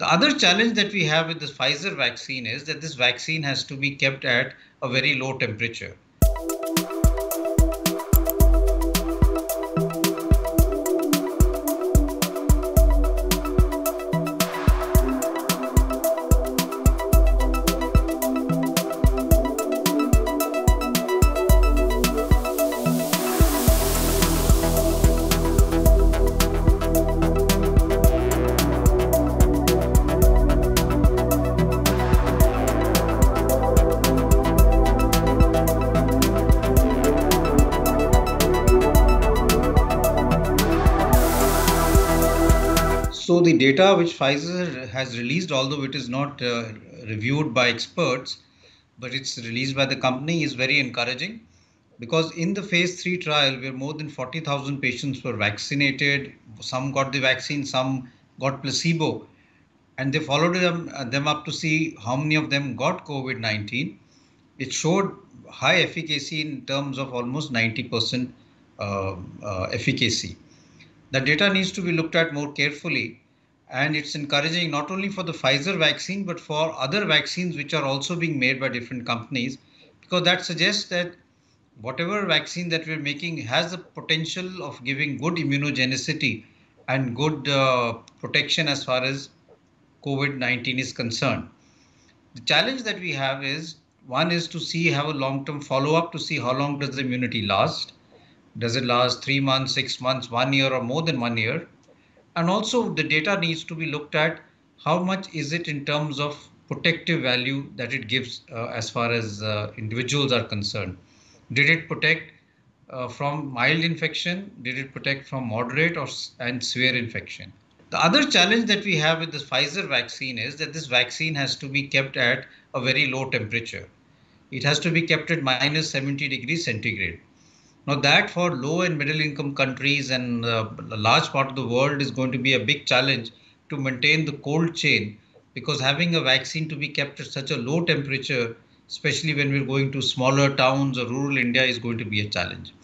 The other challenge that we have with this Pfizer vaccine is that this vaccine has to be kept at a very low temperature. So the data which Pfizer has released, although it is not reviewed by experts, but it's released by the company, is very encouraging because in the phase 3 trial, where more than 40,000 patients were vaccinated, some got the vaccine, some got placebo, and they followed them up to see how many of them got COVID-19. It showed high efficacy in terms of almost 90% efficacy. The data needs to be looked at more carefully, and it's encouraging not only for the Pfizer vaccine but for other vaccines which are also being made by different companies, because that suggests that whatever vaccine that we're making has the potential of giving good immunogenicity and good protection as far as COVID-19 is concerned. The challenge that we have is, one is to see, have a long-term follow-up to see how long does the immunity last. Does it last 3 months, 6 months, 1 year, or more than 1 year? And also the data needs to be looked at. How much is it in terms of protective value that it gives as far as individuals are concerned? Did it protect from mild infection? Did it protect from moderate and severe infection? The other challenge that we have with this Pfizer vaccine is that this vaccine has to be kept at a very low temperature. It has to be kept at minus 70 degrees centigrade. Now that for low and middle income countries and a large part of the world is going to be a big challenge to maintain the cold chain, because having a vaccine to be kept at such a low temperature, especially when we're going to smaller towns or rural India, is going to be a challenge.